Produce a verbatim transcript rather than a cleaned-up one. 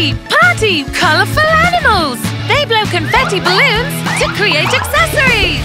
Party! Party! Colourful animals! They blow confetti balloons to create accessories!